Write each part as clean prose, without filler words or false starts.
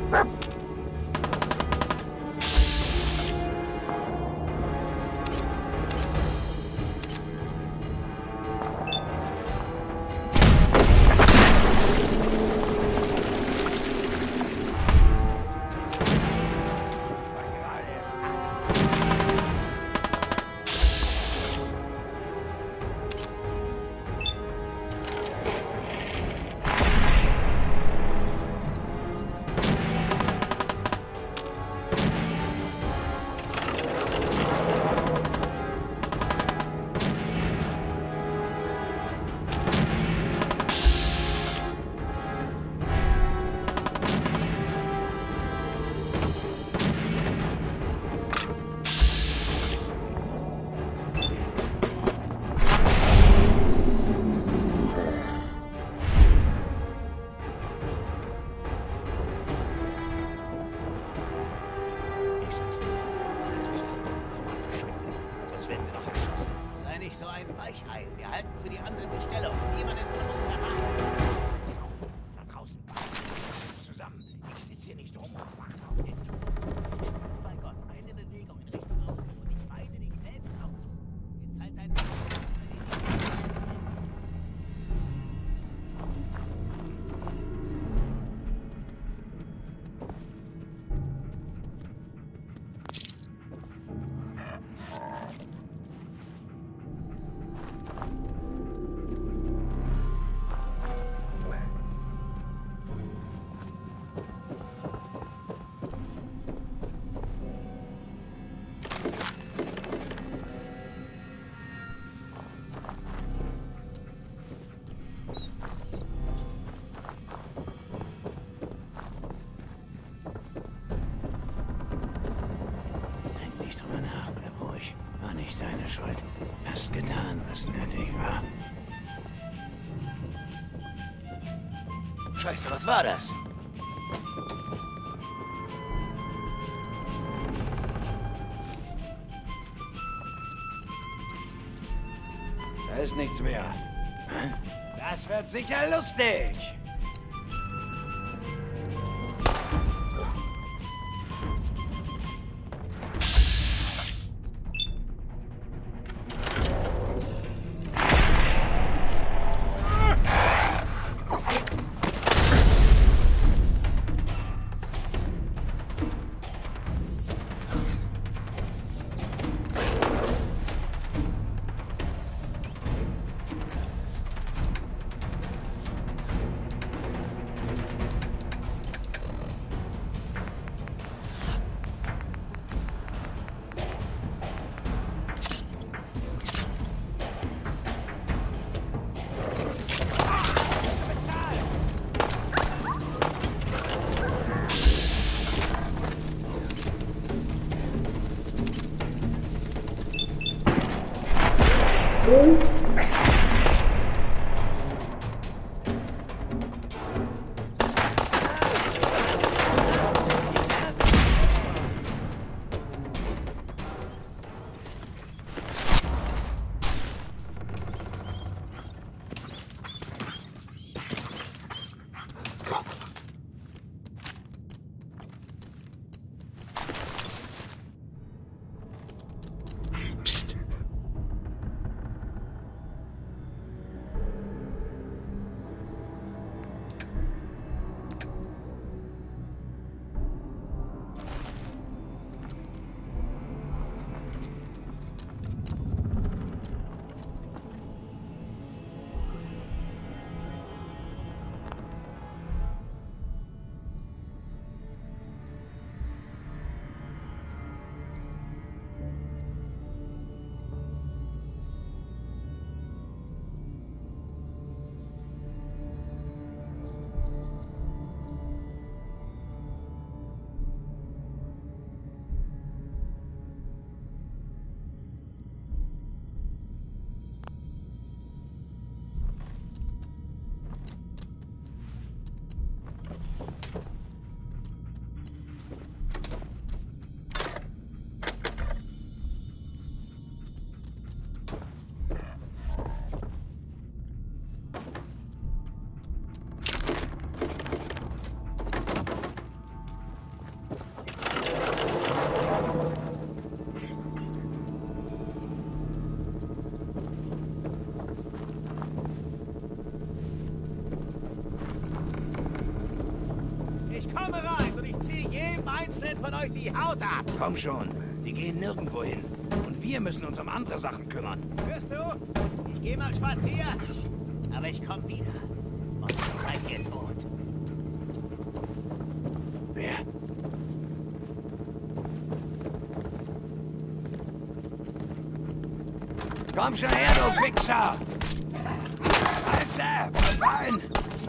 So ein Weichei. Wir halten für die anderen die Stellung. Niemand ist von uns erwartet. Da draußen bleiben zusammen. Ich sitze hier nicht rum und warte auf den Tod. Bei Gott, eine Bewegung in Richtung Ausgang und ich weide dich selbst aus. Jetzt halt deinen war nicht deine Schuld. Hast getan, was nötig war. Scheiße, was war das? Da ist nichts mehr. Das wird sicher lustig. Ich komme rein und ich ziehe jedem Einzelnen von euch die Haut ab. Komm schon, die gehen nirgendwo hin. Und wir müssen uns um andere Sachen kümmern. Hörst du? Ich gehe mal spazieren. Aber ich komme wieder. Und dann seid ihr tot. Wer? Komm schon her, du Wichser! Scheiße! Nein!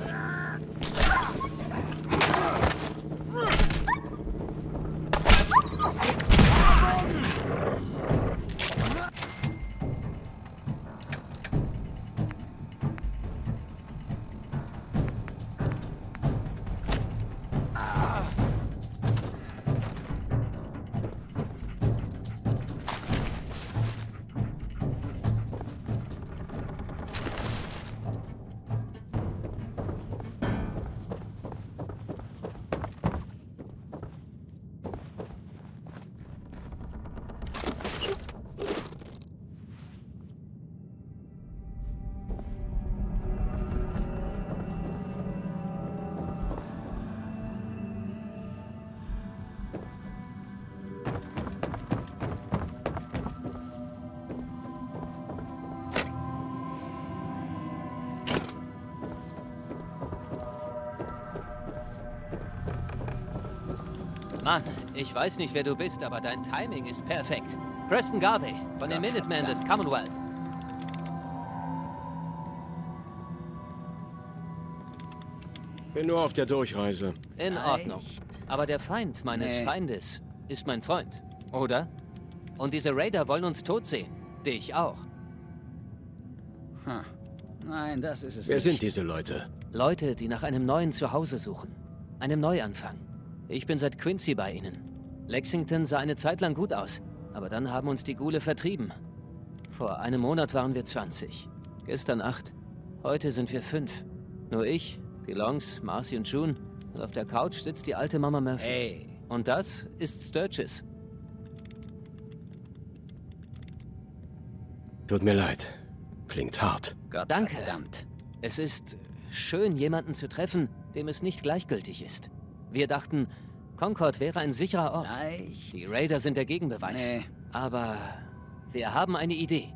Mann, ich weiß nicht, wer du bist, aber dein Timing ist perfekt. Preston Garvey von den Minutemen des Commonwealth. Bin nur auf der Durchreise. In Ordnung. Aber der Feind meines Feindes ist mein Freund, oder? Und diese Raider wollen uns tot sehen. Dich auch. Nein, das ist es Wer nicht. sind diese Leute? Leute, die nach einem neuen Zuhause suchen. Einem Neuanfang. Ich bin seit Quincy bei ihnen. Lexington sah eine Zeit lang gut aus, aber dann haben uns die Ghule vertrieben. Vor einem Monat waren wir 20. Gestern 8. Heute sind wir 5. Nur ich, die Longs, Marcy und June. Und auf der Couch sitzt die alte Mama Murphy. Hey. Und das ist Sturgis. Tut mir leid. Klingt hart. Danke. Verdammt. Es ist schön, jemanden zu treffen, dem es nicht gleichgültig ist. Wir dachten, Concord wäre ein sicherer Ort. Leicht. Die Raider sind der Gegenbeweis. Nee. Aber wir haben eine Idee.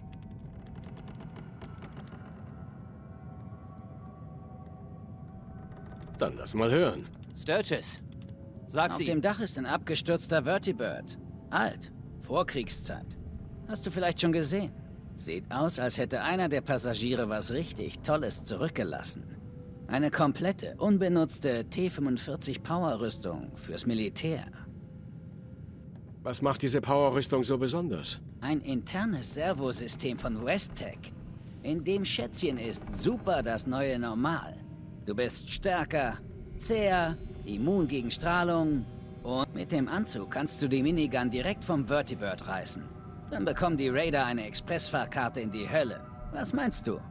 Dann lass mal hören. Sturgis, sag Auf sie dem ihm. Dach ist ein abgestürzter Vertibird. Alt. Vorkriegszeit. Hast du vielleicht schon gesehen? Sieht aus, als hätte einer der Passagiere was richtig Tolles zurückgelassen. Eine komplette, unbenutzte T-45 Power-Rüstung fürs Militär. Was macht diese Powerrüstung so besonders? Ein internes Servosystem von Westtech. In dem Schätzchen ist super das neue Normal. Du bist stärker, zäher, immun gegen Strahlung und mit dem Anzug kannst du die Minigun direkt vom Vertibird reißen. Dann bekommen die Raider eine Expressfahrkarte in die Hölle. Was meinst du?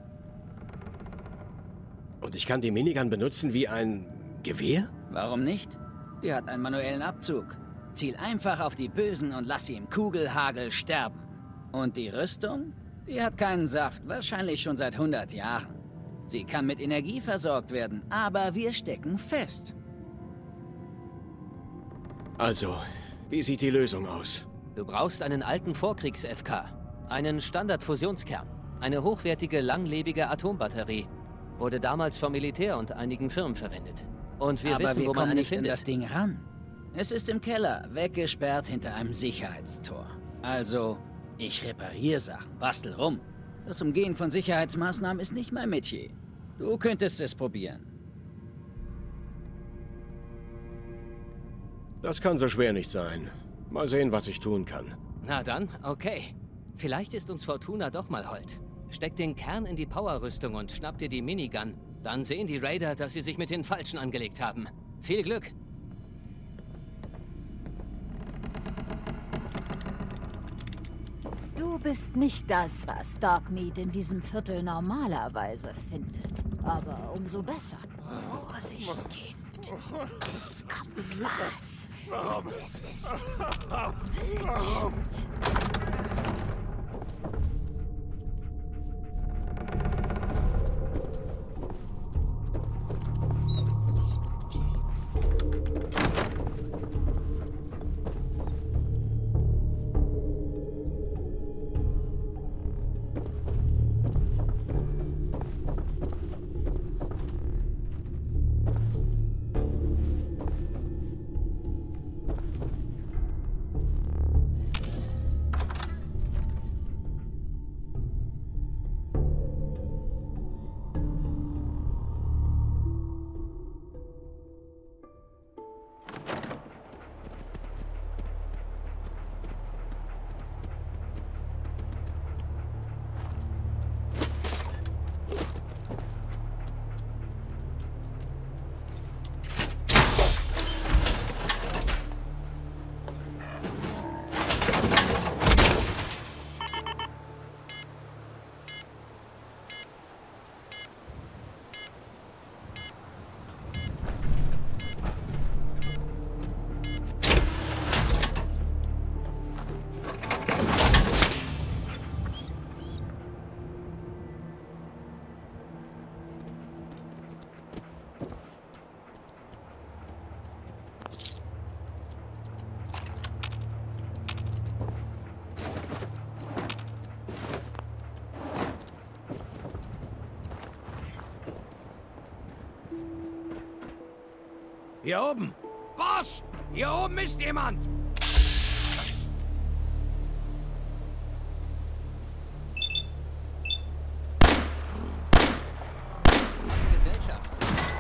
Und ich kann die Minigun benutzen wie ein Gewehr? Warum nicht? Die hat einen manuellen Abzug. Ziel einfach auf die Bösen und lass sie im Kugelhagel sterben. Und die Rüstung? Die hat keinen Saft, wahrscheinlich schon seit 100 Jahren. Sie kann mit Energie versorgt werden, aber wir stecken fest. Also, wie sieht die Lösung aus? Du brauchst einen alten Vorkriegs-FK. Einen Standardfusionskern. Eine hochwertige, langlebige Atombatterie. Wurde damals vom Militär und einigen Firmen verwendet. Und wir aber wissen, wir wo man kommen eine nicht an findet. das Ding ran. Es ist im Keller, weggesperrt hinter einem Sicherheitstor. Also, ich repariere Sachen, bastel rum. Das Umgehen von Sicherheitsmaßnahmen ist nicht mein Metier. Du könntest es probieren. Das kann so schwer nicht sein. Mal sehen, was ich tun kann. Na dann, okay. Vielleicht ist uns Fortuna doch mal hold. Steck den Kern in die Powerrüstung und schnapp dir die Minigun. Dann sehen die Raider, dass sie sich mit den Falschen angelegt haben. Viel Glück! Du bist nicht das, was Dogmeat in diesem Viertel normalerweise findet. Aber umso besser. Vorsicht, Kind. Es kommt was. Und es ist wütend. Hier oben! Boss! Hier oben ist jemand! Gesellschaft.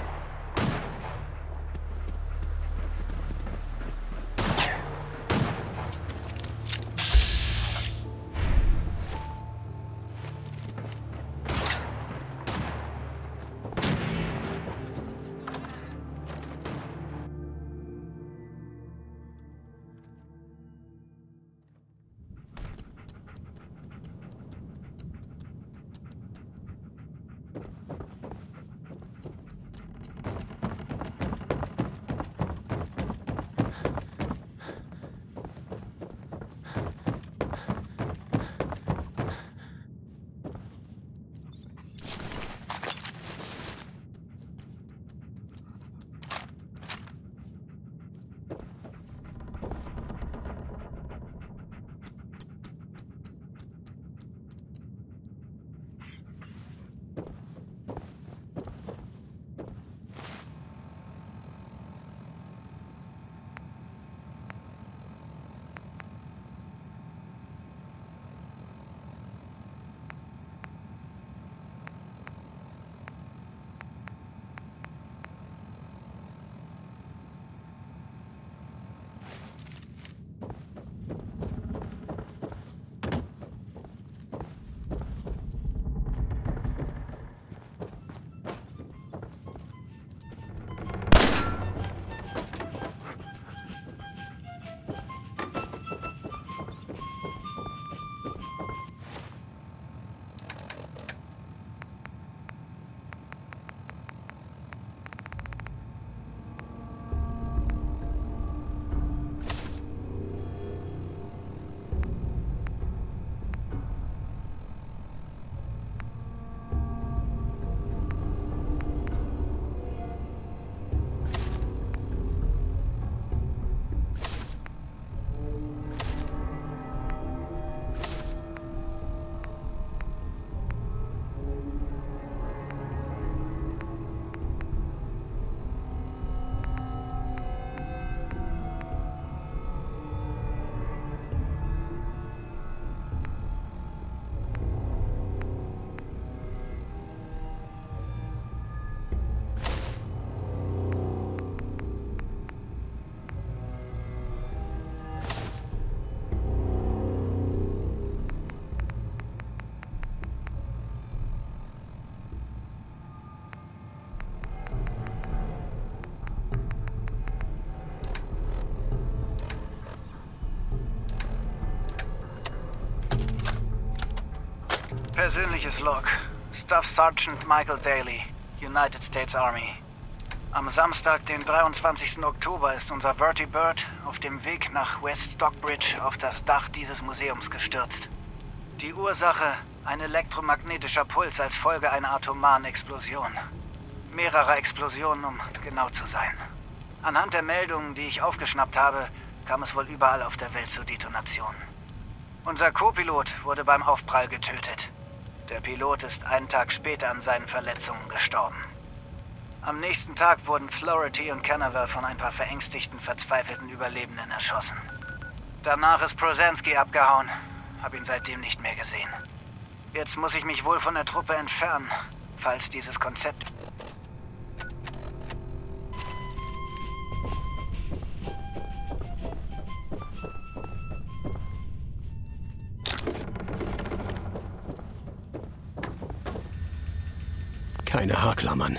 Persönliches Log. Staff Sergeant Michael Daly, United States Army. Am Samstag, den 23. Oktober, ist unser Vertibird auf dem Weg nach West Stockbridge auf das Dach dieses Museums gestürzt. Die Ursache: ein elektromagnetischer Puls als Folge einer atomaren Explosion. Mehrerer Explosionen, um genau zu sein. Anhand der Meldungen, die ich aufgeschnappt habe, kam es wohl überall auf der Welt zu Detonationen. Unser Co-Pilot wurde beim Aufprall getötet. Der Pilot ist einen Tag später an seinen Verletzungen gestorben. Am nächsten Tag wurden Flaherty und Canaver von ein paar verängstigten, verzweifelten Überlebenden erschossen. Danach ist Prozansky abgehauen. Hab ihn seitdem nicht mehr gesehen. Jetzt muss ich mich wohl von der Truppe entfernen, falls dieses Konzept... Keine Haarklammern.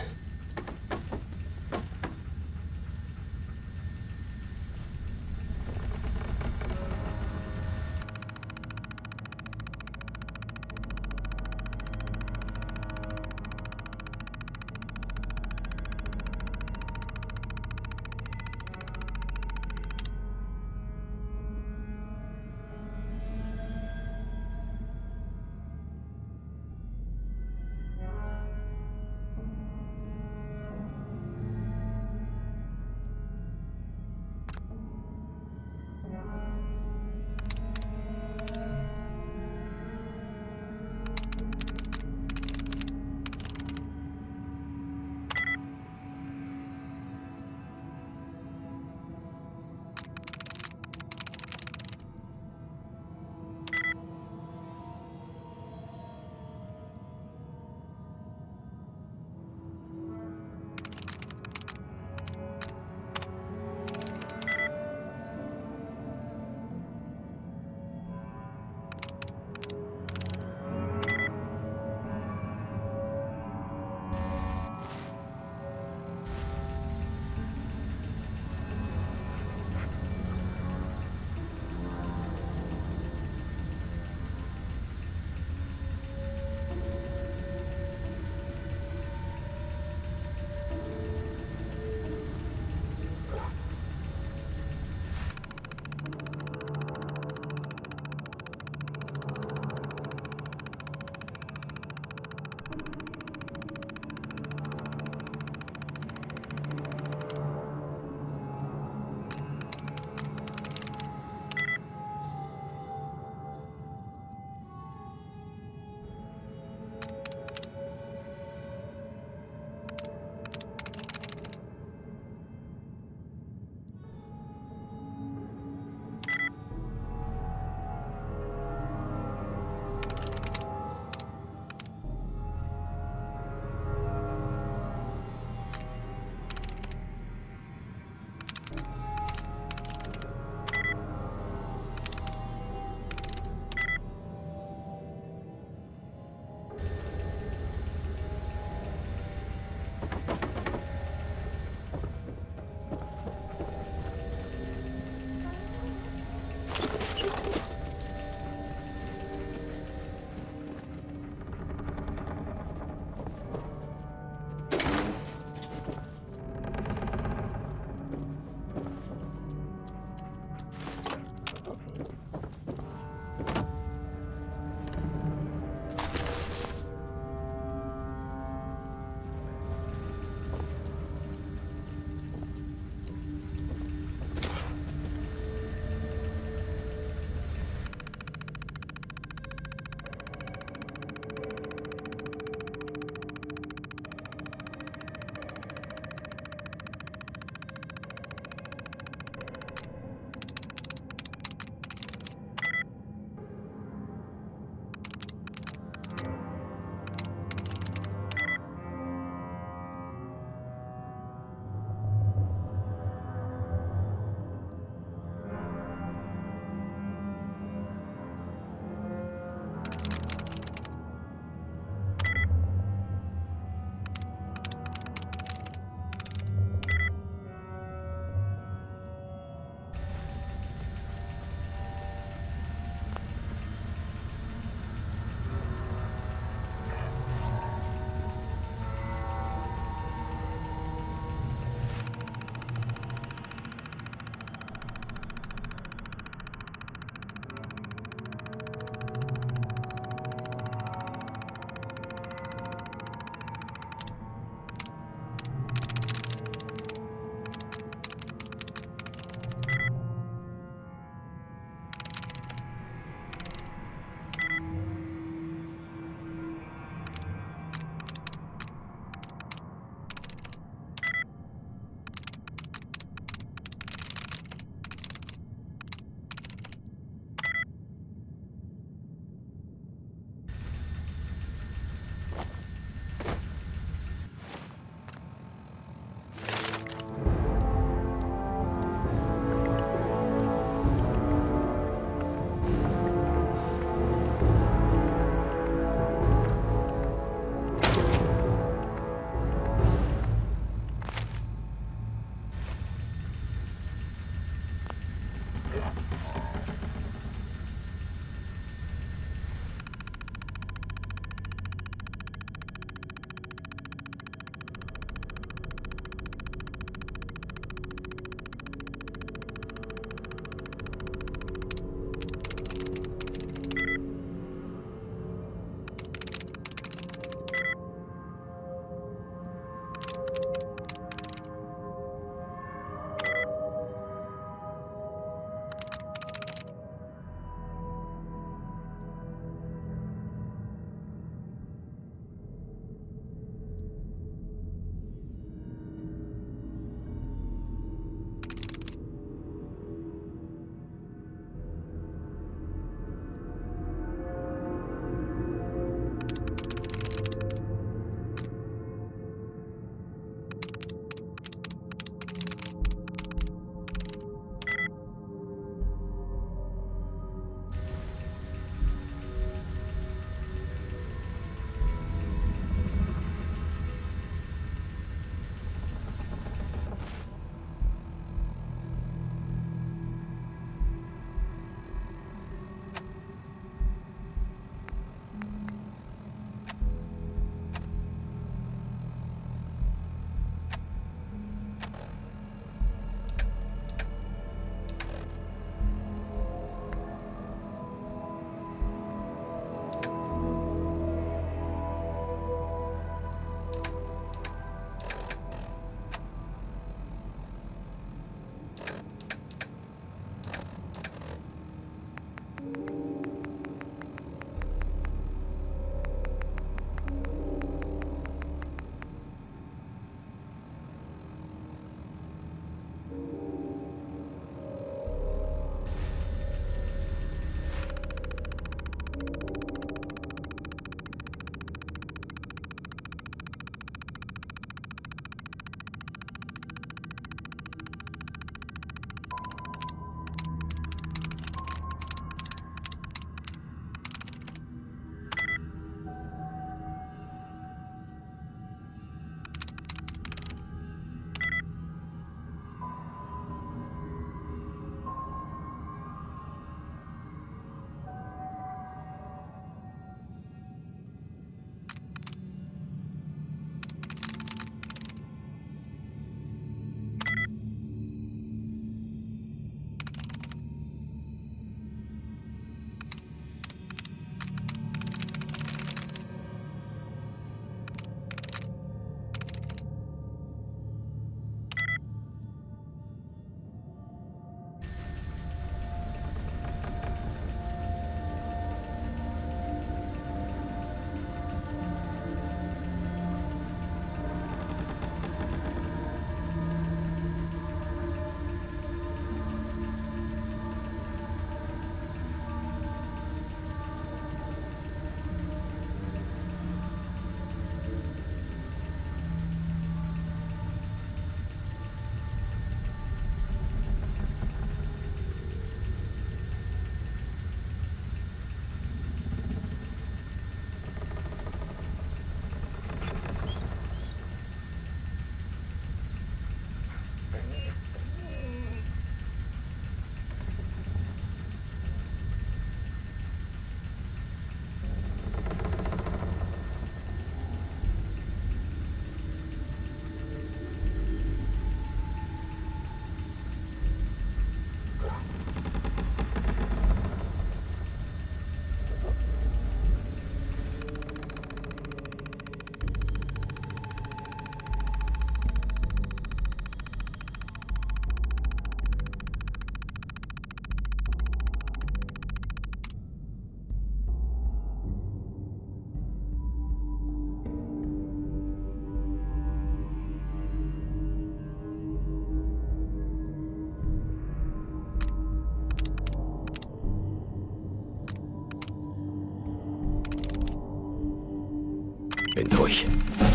Bin durch.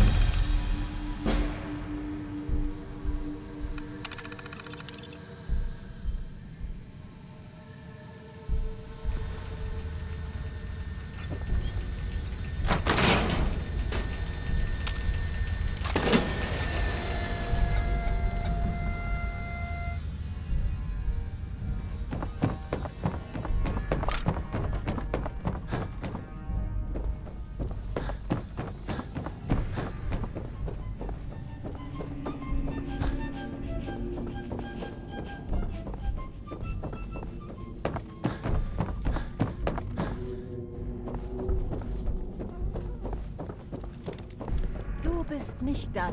Du bist nicht da.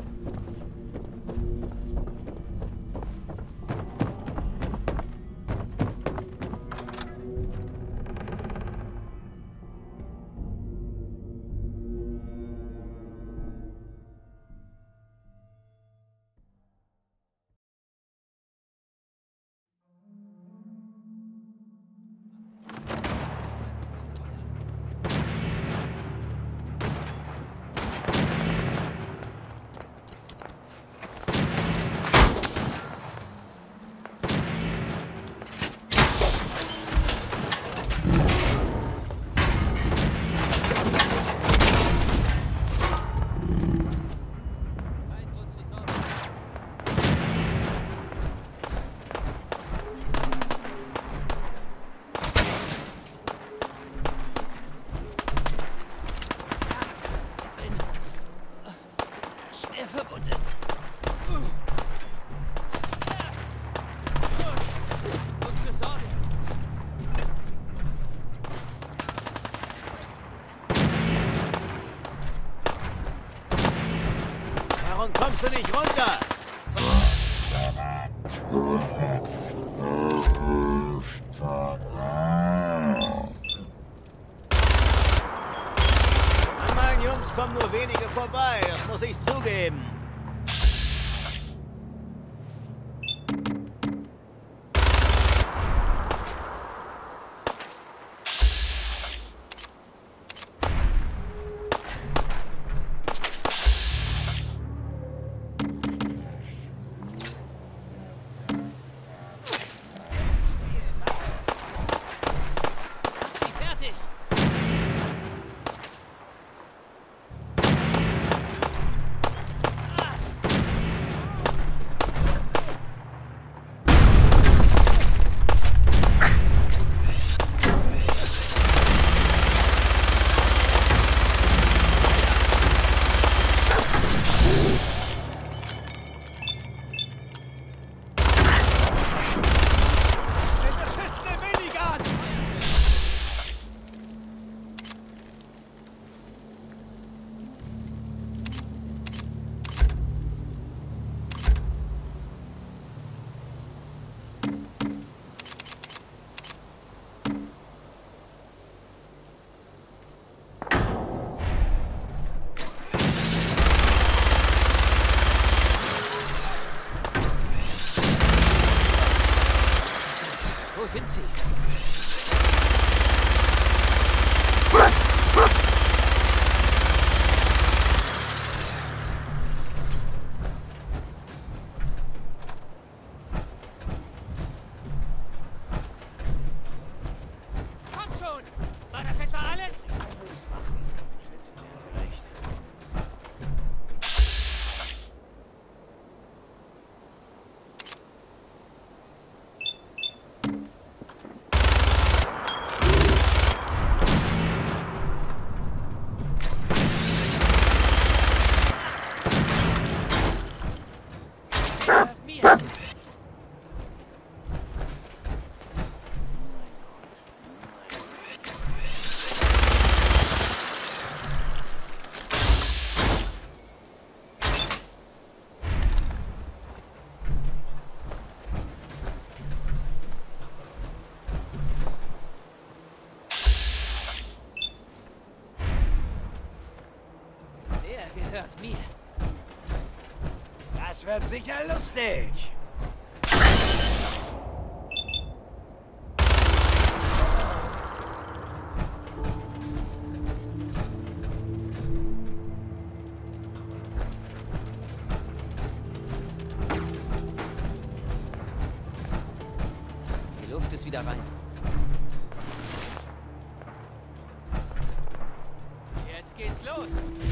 Warum kommst du nicht runter? An meinen Jungs kommen nur wenige vorbei, das muss ich zugeben. Wo sind sie? Komm schon! War das etwa alles? Ich schätze, sie hatte recht. Der gehört mir. Das wird sicher lustig. Luft ist wieder rein. Jetzt geht's los.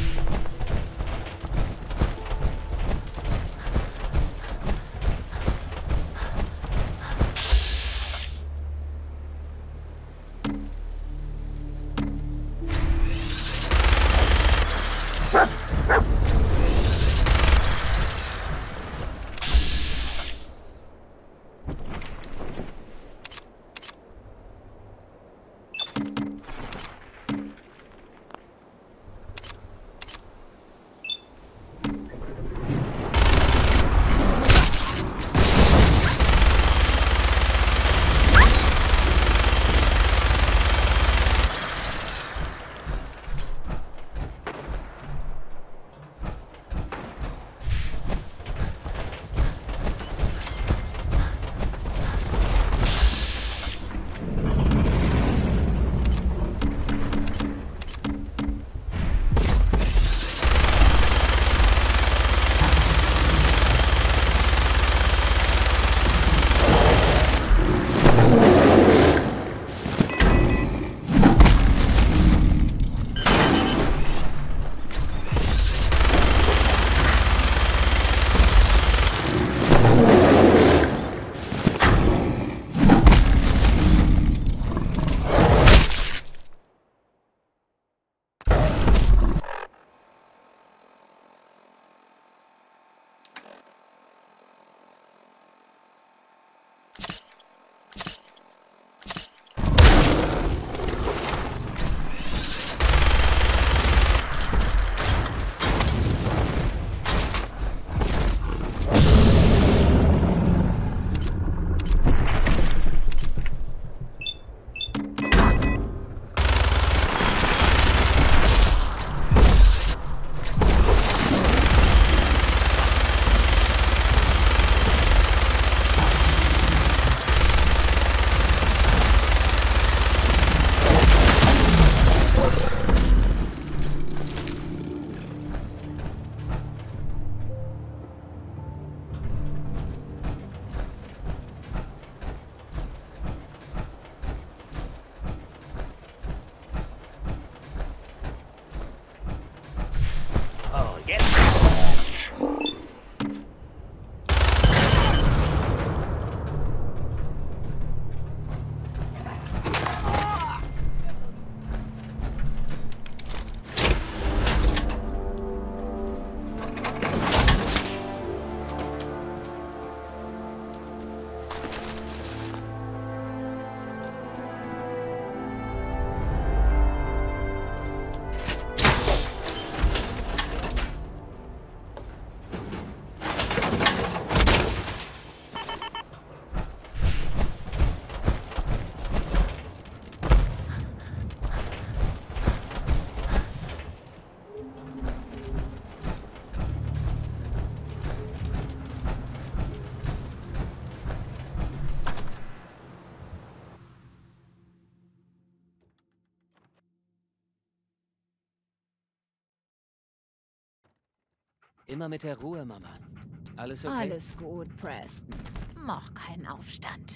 Immer mit der Ruhe, Mama. Alles okay? Alles gut, Preston. Mach keinen Aufstand.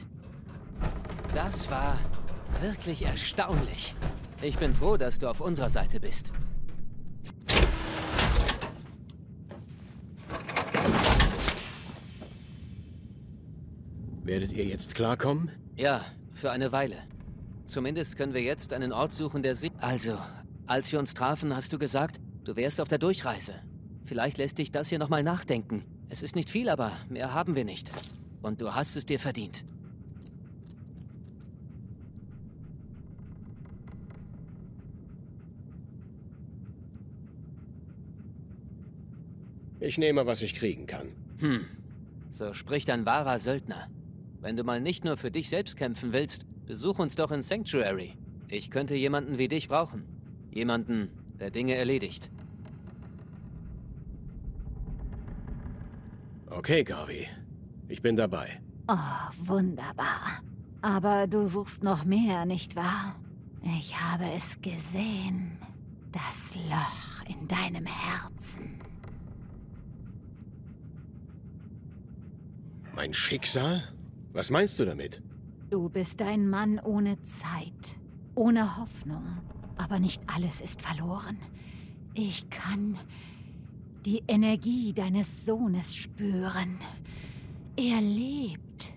Das war wirklich erstaunlich. Ich bin froh, dass du auf unserer Seite bist. Werdet ihr jetzt klarkommen? Ja, für eine Weile. Zumindest können wir jetzt einen Ort suchen, der sie... Also, als wir uns trafen, hast du gesagt, du wärst auf der Durchreise. Vielleicht lässt dich das hier nochmal nachdenken. Es ist nicht viel, aber mehr haben wir nicht. Und du hast es dir verdient. Ich nehme, was ich kriegen kann. So spricht ein wahrer Söldner. Wenn du mal nicht nur für dich selbst kämpfen willst, besuch uns doch in Sanctuary. Ich könnte jemanden wie dich brauchen. Jemanden, der Dinge erledigt. Okay, Garvey. Ich bin dabei. Oh, wunderbar. Aber du suchst noch mehr, nicht wahr? Ich habe es gesehen. Das Loch in deinem Herzen. Mein Schicksal? Was meinst du damit? Du bist ein Mann ohne Zeit, ohne Hoffnung. Aber nicht alles ist verloren. Ich kann die Energie deines Sohnes spüren. Er lebt.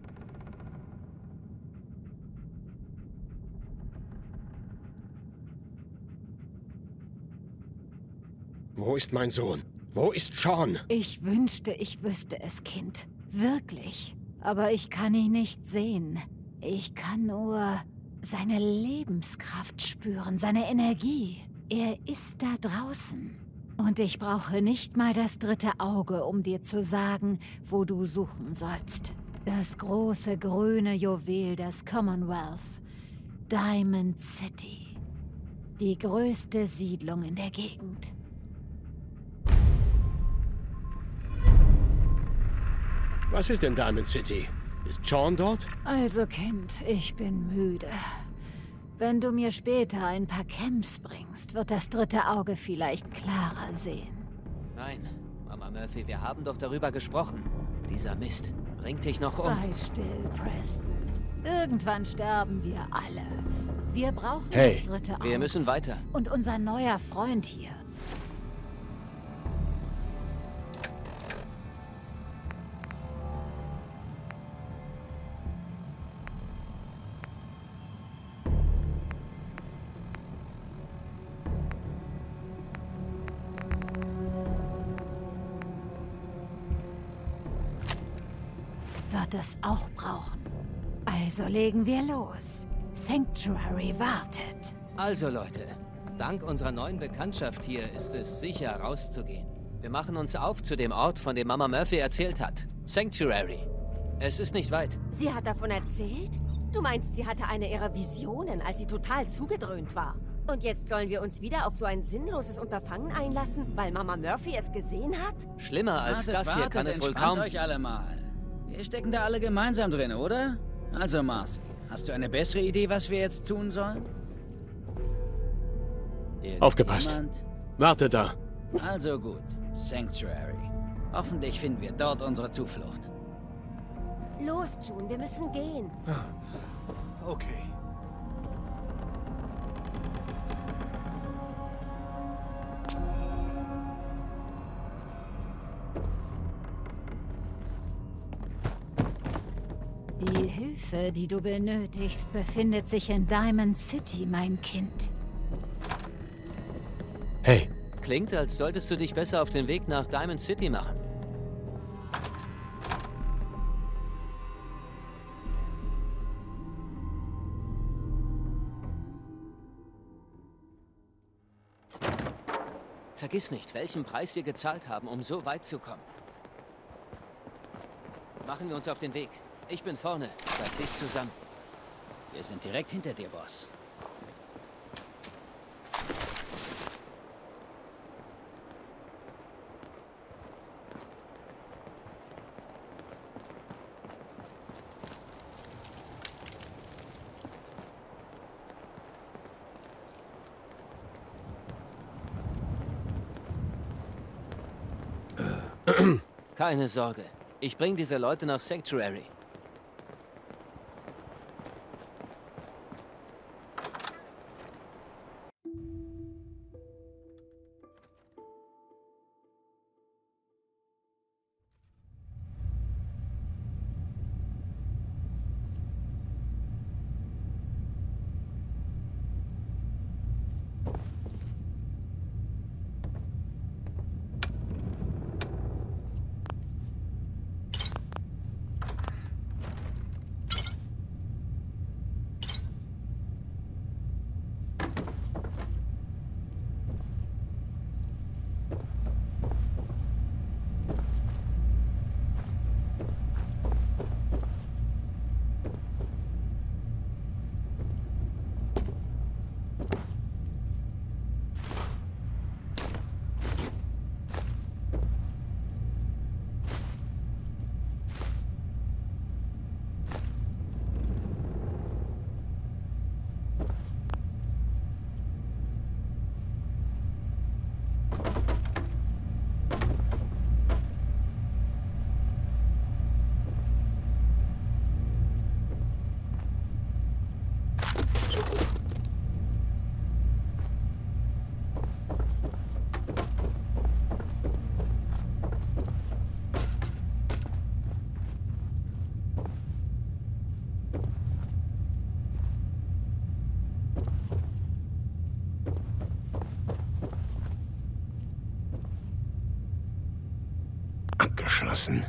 Wo ist mein Sohn? Wo ist Sean? Ich wünschte, ich wüsste es, Kind. Wirklich. Aber ich kann ihn nicht sehen. Ich kann nur seine Lebenskraft spüren, seine Energie. Er ist da draußen. Und ich brauche nicht mal das 3. Auge, um dir zu sagen, wo du suchen sollst. Das große grüne Juwel des Commonwealth. Diamond City. Die größte Siedlung in der Gegend. Was ist denn Diamond City? Ist Sean dort? Also Kind, ich bin müde. Wenn du mir später ein paar Camps bringst, wird das 3. Auge vielleicht klarer sehen. Nein, Mama Murphy, wir haben doch darüber gesprochen. Dieser Mist bringt dich noch um. Sei still, Preston. Irgendwann sterben wir alle. Wir brauchen Hey, das 3. Auge. Wir müssen weiter. Und unser neuer Freund hier. Wird es auch brauchen. Also legen wir los. Sanctuary wartet. Also Leute, dank unserer neuen Bekanntschaft hier ist es sicher, rauszugehen. Wir machen uns auf zu dem Ort, von dem Mama Murphy erzählt hat. Sanctuary. Es ist nicht weit. Sie hat davon erzählt? Du meinst, sie hatte eine ihrer Visionen, als sie total zugedröhnt war. Und jetzt sollen wir uns wieder auf so ein sinnloses Unterfangen einlassen, weil Mama Murphy es gesehen hat? Schlimmer als das hier kann es wohl entspannt kaum... euch alle mal. Wir stecken da alle gemeinsam drin, oder? Also, Marcy, hast du eine bessere Idee, was wir jetzt tun sollen? Aufgepasst. Irgendjemand? Warte da. Also gut, Sanctuary. Hoffentlich finden wir dort unsere Zuflucht. Los, June, wir müssen gehen. Okay. Die Hilfe, die du benötigst, befindet sich in Diamond City, mein Kind. Hey, Klingt, als solltest du dich besser auf den Weg nach Diamond City machen. Vergiss nicht, welchen Preis wir gezahlt haben, um so weit zu kommen. Machen wir uns auf den Weg. Ich bin vorne. Bleib dicht zusammen. Wir sind direkt hinter dir, Boss. Keine Sorge. Ich bringe diese Leute nach Sanctuary. abgeschlossen.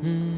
Hm.